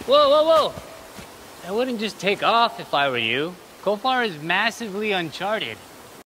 Whoa, whoa, whoa! I wouldn't just take off if I were you. Khofar is massively uncharted.